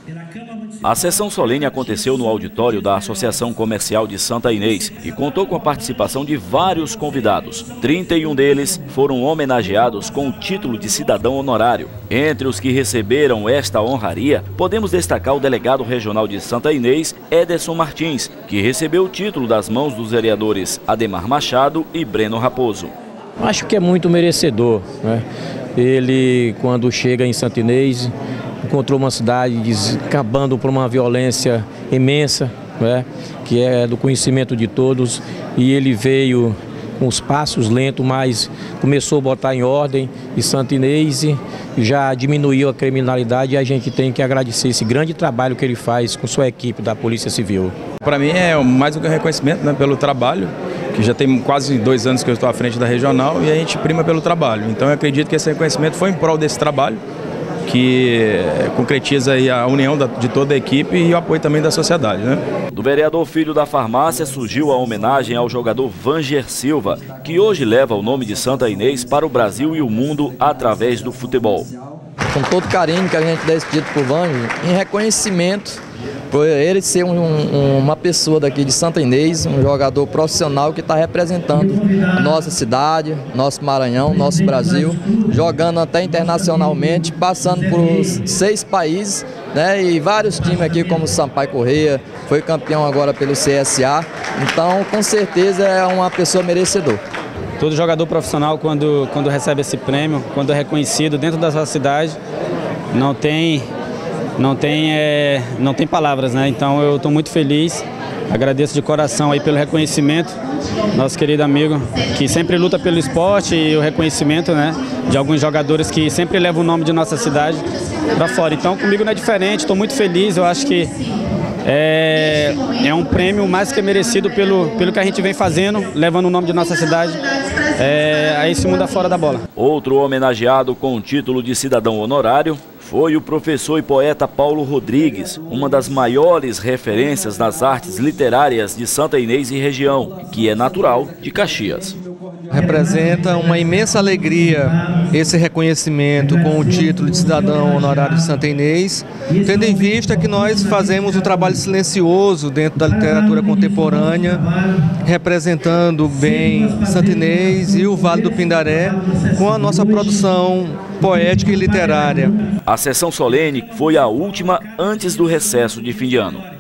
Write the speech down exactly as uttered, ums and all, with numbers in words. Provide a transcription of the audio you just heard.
A sessão solene aconteceu no auditório da Associação Comercial de Santa Inês e contou com a participação de vários convidados. trinta e um deles foram homenageados com o título de cidadão honorário. Entre os que receberam esta honraria, podemos destacar o delegado regional de Santa Inês, Ederson Martins, que recebeu o título das mãos dos vereadores Ademar Machado e Breno Raposo. Acho que é muito merecedor, né? Ele, quando chega em Santa Inês, encontrou uma cidade acabando por uma violência imensa, né? Que é do conhecimento de todos, e ele veio com os passos lentos, mas começou a botar em ordem, e Santa Inês já diminuiu a criminalidade, e a gente tem que agradecer esse grande trabalho que ele faz com sua equipe da Polícia Civil. Para mim é mais um reconhecimento, né, pelo trabalho, que já tem quase dois anos que eu estou à frente da regional, e a gente prima pelo trabalho. Então eu acredito que esse reconhecimento foi em prol desse trabalho, que concretiza aí a união de toda a equipe e o apoio também da sociedade, né? Do vereador Filho da Farmácia surgiu a homenagem ao jogador Vanger Silva, que hoje leva o nome de Santa Inês para o Brasil e o mundo através do futebol. Com todo carinho que a gente dá esse título para o Vanger, em reconhecimento por ele ser um, um, uma pessoa daqui de Santa Inês, um jogador profissional que está representando a nossa cidade, nosso Maranhão, nosso Brasil, jogando até internacionalmente, passando por seis países, né, e vários times aqui como o Sampaio Corrêa, foi campeão agora pelo C S A, então com certeza é uma pessoa merecedora. Todo jogador profissional, quando, quando recebe esse prêmio, quando é reconhecido dentro da sua cidade, não tem... Não tem, é, não tem palavras, né? Então eu estou muito feliz, agradeço de coração aí pelo reconhecimento, nosso querido amigo que sempre luta pelo esporte e o reconhecimento, né, de alguns jogadores que sempre levam o nome de nossa cidade para fora. Então comigo não é diferente, estou muito feliz, eu acho que é, é um prêmio mais que merecido pelo, pelo que a gente vem fazendo, levando o nome de nossa cidade é, a esse mundo afora da bola. Outro homenageado com o título de cidadão honorário foi o professor e poeta Paulo Rodrigues, uma das maiores referências nas artes literárias de Santa Inês e região, que é natural de Caxias. Representa uma imensa alegria esse reconhecimento com o título de cidadão honorário de Santa Inês, tendo em vista que nós fazemos um trabalho silencioso dentro da literatura contemporânea, representando bem Santa Inês e o Vale do Pindaré com a nossa produção poética e literária. A sessão solene foi a última antes do recesso de fim de ano.